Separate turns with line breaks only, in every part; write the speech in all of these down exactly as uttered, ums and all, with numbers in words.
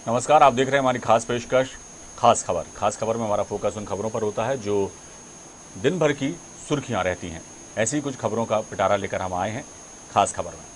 नमस्कार, आप देख रहे हैं हमारी खास पेशकश खास खबर। खास खबर में हमारा फोकस उन खबरों पर होता है जो दिन भर की सुर्खियां रहती हैं। ऐसी ही कुछ खबरों का पिटारा लेकर हम आए हैं खास खबर में।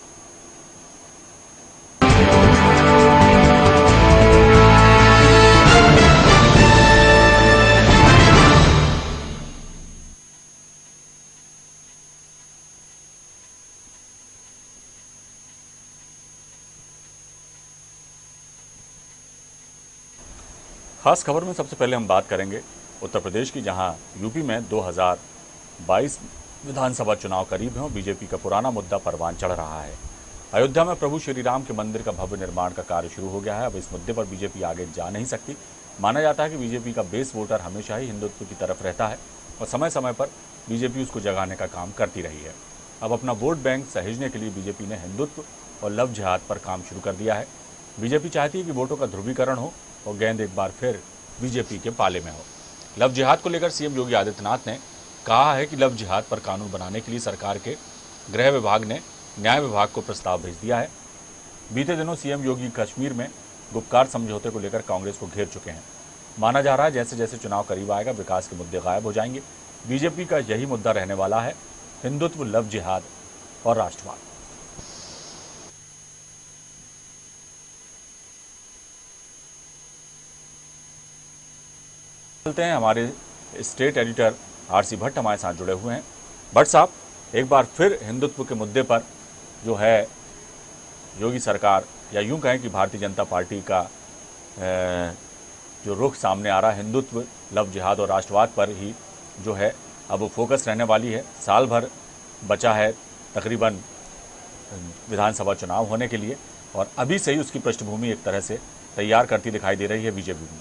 खास खबर में सबसे पहले हम बात करेंगे उत्तर प्रदेश की, जहां यूपी में दो हज़ार बाईस विधानसभा चुनाव करीब हैं और बीजेपी का पुराना मुद्दा परवान चढ़ रहा है। अयोध्या में प्रभु श्री राम के मंदिर का भव्य निर्माण का कार्य शुरू हो गया है। अब इस मुद्दे पर बीजेपी आगे जा नहीं सकती। माना जाता है कि बीजेपी का बेस वोटर हमेशा ही हिंदुत्व की तरफ रहता है और समय समय पर बीजेपी उसको जगाने का काम करती रही है। अब अपना वोट बैंक सहेजने के लिए बीजेपी ने हिंदुत्व और लव जिहाद पर काम शुरू कर दिया है। बीजेपी चाहती है कि वोटों का ध्रुवीकरण हो और गेंद एक बार फिर बीजेपी के पाले में हो। लव जिहाद को लेकर सीएम योगी आदित्यनाथ ने कहा है कि लव जिहाद पर कानून बनाने के लिए सरकार के गृह विभाग ने न्याय विभाग को प्रस्ताव भेज दिया है। बीते दिनों सीएम योगी कश्मीर में गुपकार समझौते को लेकर कांग्रेस को घेर चुके हैं। माना जा रहा है जैसे जैसे चुनाव करीब आएगा विकास के मुद्दे गायब हो जाएंगे। बीजेपी का यही मुद्दा रहने वाला है, हिंदुत्व, लव जिहाद और राष्ट्रवाद। चलते हैं, हमारे स्टेट एडिटर आरसी भट्ट हमारे साथ जुड़े हुए हैं। भट्ट साहब, एक बार फिर हिंदुत्व के मुद्दे पर जो है योगी सरकार, या यूं कहें कि भारतीय जनता पार्टी का जो रुख सामने आ रहा है, हिंदुत्व, लव जिहाद और राष्ट्रवाद पर ही जो है अब वो फोकस रहने वाली है। साल भर बचा है तकरीबन विधानसभा चुनाव होने के लिए और अभी से ही उसकी पृष्ठभूमि एक तरह से तैयार करती दिखाई दे रही है बीजेपी में।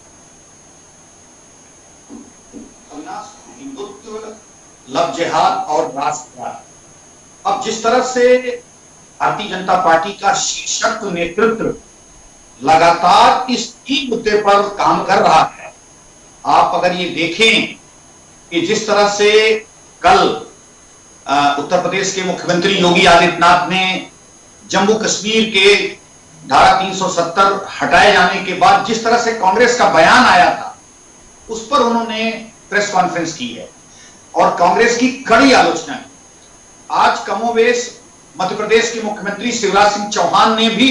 हिंदुत्व, लव जिहाद और राष्ट्रवाद, अब जिस तरह से भारतीय जनता पार्टी का शीर्षक नेतृत्व लगातार इस ही मुद्दे पर काम कर रहा है। आप अगर ये देखें कि जिस तरह से कल उत्तर प्रदेश के मुख्यमंत्री योगी आदित्यनाथ ने जम्मू कश्मीर के धारा तीन सौ सत्तर हटाए जाने के बाद जिस तरह से कांग्रेस का बयान आया था, उस पर उन्होंने प्रेस कॉन्फ्रेंस की है और कांग्रेस की कड़ी आलोचना की। आज कमोवेश मध्य प्रदेश के मुख्यमंत्री शिवराज सिंह चौहान ने भी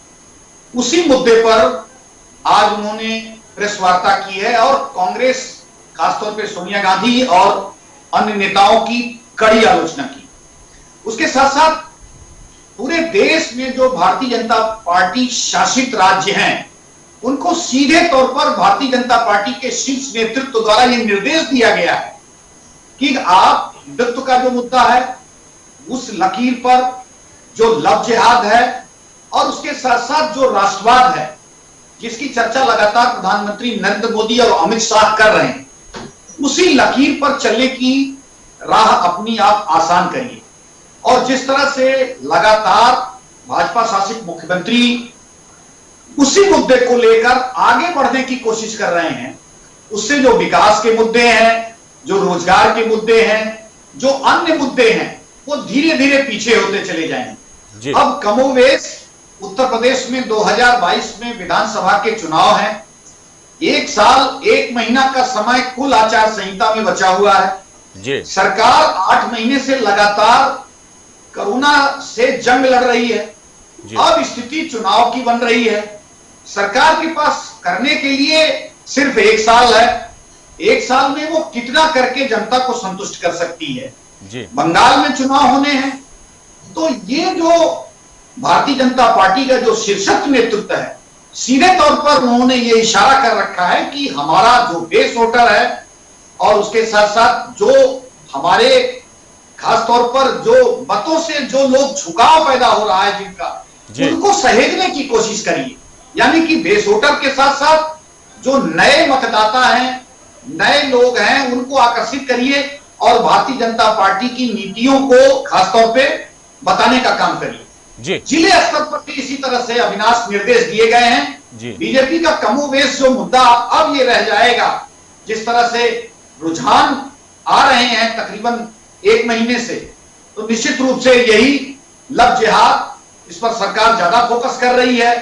उसी मुद्दे पर आज उन्होंने प्रेस वार्ता की है और कांग्रेस, खासतौर पे सोनिया गांधी और अन्य नेताओं की कड़ी आलोचना की। उसके साथ साथ पूरे देश में जो भारतीय जनता पार्टी शासित राज्य हैं, उनको सीधे तौर पर भारतीय जनता पार्टी के शीर्ष नेतृत्व द्वारा यह निर्देश दिया गया है कि आप हिंदुत्व का जो मुद्दा है उस लकीर पर, जो लव जिहाद है और उसके साथ साथ जो राष्ट्रवाद है, जिसकी चर्चा लगातार प्रधानमंत्री नरेंद्र मोदी और अमित शाह कर रहे हैं, उसी लकीर पर चलने की राह अपनी आप आसान करिए। और जिस तरह से लगातार भाजपा शासित मुख्यमंत्री उसी मुद्दे को लेकर आगे बढ़ने की कोशिश कर रहे हैं, उससे जो विकास के मुद्दे हैं, जो रोजगार के मुद्दे हैं, जो अन्य मुद्दे हैं, वो धीरे धीरे पीछे होते चले जाएंगे। अब कमोवेश उत्तर प्रदेश में दो हज़ार बाईस में विधानसभा के चुनाव हैं। एक साल एक महीना का समय कुल आचार संहिता में बचा हुआ है। जी। सरकार आठ महीने से लगातार कोरोना से जंग लड़ रही है। अब स्थिति चुनाव की बन रही है। सरकार के पास करने के लिए सिर्फ एक साल है। एक साल में वो कितना करके जनता को संतुष्ट कर सकती है। जी। बंगाल में चुनाव होने हैं, तो ये जो भारतीय जनता पार्टी का जो शीर्षक नेतृत्व है, सीधे तौर पर उन्होंने ये इशारा कर रखा है कि हमारा जो बेस वोटर है और उसके साथ साथ जो हमारे खास तौर पर जो मतों से जो लोग झुकाव पैदा हो रहा है जिनका, उनको सहेजने की कोशिश करिए। यानी कि बेस वोटर के साथ साथ जो नए मतदाता हैं, नए लोग हैं, उनको आकर्षित करिए और भारतीय जनता पार्टी की नीतियों को खासतौर पे बताने का काम करिए। जिले स्तर पर भी इसी तरह से अविनाश निर्देश दिए गए हैं। बीजेपी का कमोवेश जो मुद्दा अब ये रह जाएगा, जिस तरह से रुझान आ रहे हैं तकरीबन एक महीने से, तो निश्चित रूप से यही लव जिहाद, इस पर सरकार ज्यादा फोकस कर रही है।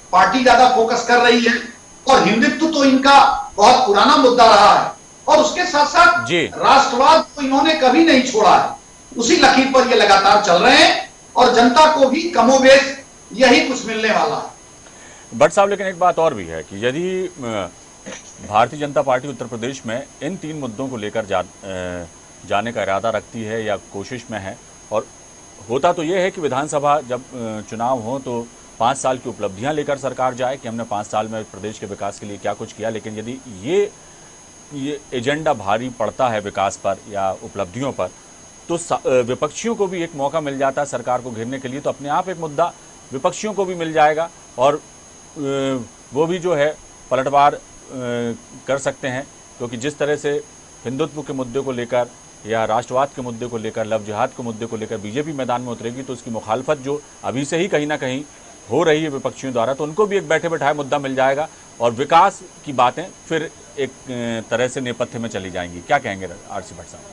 पार्टी ज्यादा फोकस कर रही है और हिंदुत्व तो इनका बहुत पुराना मुद्दा रहा है और उसके साथ साथ राष्ट्रवाद तो इन्होंने कभी नहीं छोड़ा है। उसी लकीर पर ये लगातार चल रहे हैं और जनता को भी कमोबेश यही कुछ मिलने वाला है।
भट्ट साहब, लेकिन एक बात और भी है कि यदि भारतीय जनता पार्टी उत्तर प्रदेश में इन तीन मुद्दों को लेकर जा, जाने का इरादा रखती है या कोशिश में है, और होता तो ये है कि विधानसभा जब चुनाव हो तो पाँच साल की उपलब्धियां लेकर सरकार जाए कि हमने पाँच साल में प्रदेश के विकास के लिए क्या कुछ किया। लेकिन यदि ये ये एजेंडा भारी पड़ता है विकास पर या उपलब्धियों पर, तो विपक्षियों को भी एक मौका मिल जाता है सरकार को घेरने के लिए, तो अपने आप एक मुद्दा विपक्षियों को भी मिल जाएगा और वो भी जो है पलटवार कर सकते हैं। क्योंकि जिस तरह से हिंदुत्व के मुद्दे को लेकर या राष्ट्रवाद के मुद्दे को लेकर, लव जिहाद के मुद्दे को लेकर बीजेपी मैदान में उतरेगी, तो उसकी मुखालफत जो अभी से ही कहीं ना कहीं हो रही है विपक्षियों द्वारा, तो उनको भी एक बैठे बैठाए मुद्दा मिल जाएगा और विकास की बातें फिर एक तरह से नेपथ्य में चली जाएंगी। क्या कहेंगे आरसी भट्ट साहब?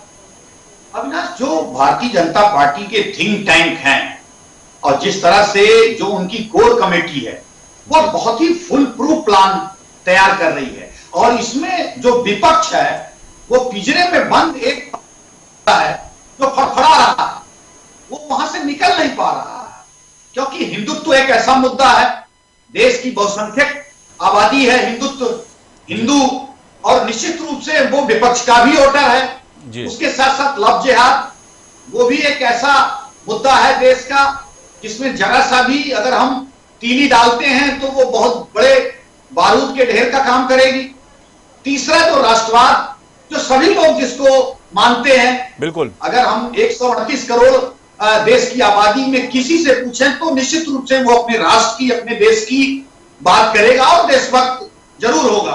अविनाश, जो भारतीय जनता पार्टी के थिंक टैंक हैं और जिस तरह से जो उनकी कोर कमेटी है वो बहुत ही फुल प्रूफ प्लान तैयार कर रही है और इसमें जो विपक्ष है वो पिंजरे में बंद एक है जो फड़फड़ा रहा है, वो वहां से निकल नहीं पा रहा है क्योंकि हिंदुत्व एक ऐसा मुद्दा है, देश की बहुसंख्यक आबादी है हिंदुत्व हिंदू और निश्चित रूप से वो विपक्ष का भी वोटर है। उसके साथ साथ लव जिहाद वो भी एक ऐसा मुद्दा है देश का जिसमें जरा सा भी अगर हम तीली डालते हैं तो वो बहुत बड़े बारूद के ढेर का काम करेगी। तीसरा जो राष्ट्रवाद, जो सभी लोग जिसको मानते हैं, बिल्कुल अगर हम एक सौ अड़तीस करोड़ देश की आबादी में किसी से पूछें तो निश्चित रूप से वो अपने राष्ट्र की, अपने देश की बात करेगा और देशभक्त जरूर होगा।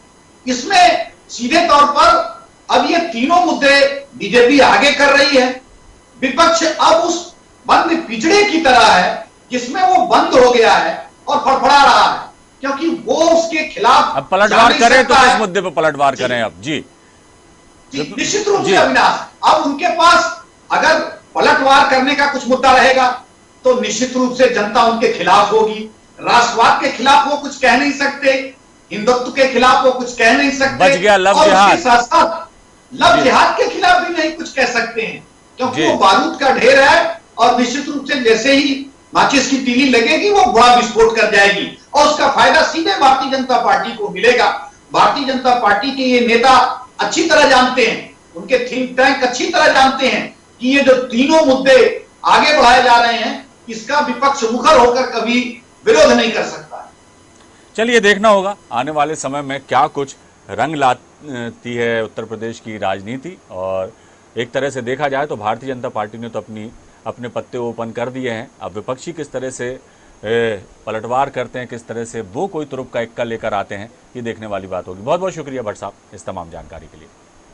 इसमें सीधे तौर पर अब ये तीनों मुद्दे बीजेपी आगे कर रही है, विपक्ष अब उस बंद पिंजड़े की तरह है जिसमें वो बंद हो गया है और फड़फड़ा रहा है क्योंकि वो उसके खिलाफ
अब पलटवार करें तो किस मुद्दे पर पलटवार करें अब? जी
निश्चित रूप से अविनाश, अब उनके पास अगर पलटवार करने का कुछ मुद्दा रहेगा तो निश्चित रूप से जनता उनके खिलाफ होगी। राष्ट्रवाद के खिलाफ वो कुछ कह नहीं सकते, हिंदुत्व के खिलाफ वो कुछ कह नहीं सकते,
बच गया लव जिहाद,
साथ साथ लव जिहाद के खिलाफ भी नहीं कुछ कह सकते हैं क्योंकि वो बारूद का ढेर है और निश्चित रूप से जैसे ही माचिस की तीली लगेगी वो बड़ा विस्फोट कर जाएगी और उसका फायदा सीधे भारतीय जनता पार्टी को मिलेगा। भारतीय जनता पार्टी के ये नेता अच्छी तरह जानते हैं, उनके थिंक टैंक अच्छी तरह जानते हैं कि ये जो तीनों मुद्दे आगे बढ़ाए जा रहे हैं इसका विपक्ष मुखर होकर कभी विरोध नहीं कर सकता।
चलिए देखना होगा आने वाले समय में क्या कुछ रंग लाती है उत्तर प्रदेश की राजनीति। और एक तरह से देखा जाए तो भारतीय जनता पार्टी ने तो अपनी अपने पत्ते ओपन कर दिए हैं। अब विपक्षी किस तरह से ए, पलटवार करते हैं, किस तरह से वो कोई तुरुप का इक्का लेकर आते हैं, ये देखने वाली बात होगी। बहुत बहुत शुक्रिया भट्ट साहब इस तमाम जानकारी के लिए।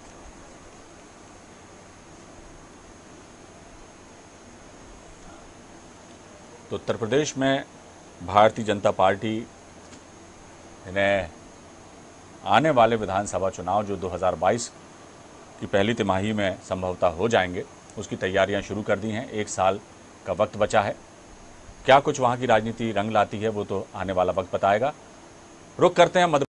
तो उत्तर प्रदेश में भारतीय जनता पार्टी ने आने वाले विधानसभा चुनाव जो दो हज़ार बाईस की पहली तिमाही में संभवतः हो जाएंगे, उसकी तैयारियां शुरू कर दी हैं। एक साल का वक्त बचा है। क्या कुछ वहां की राजनीति रंग लाती है वो तो आने वाला वक्त बताएगा। रुक करते हैं मध्य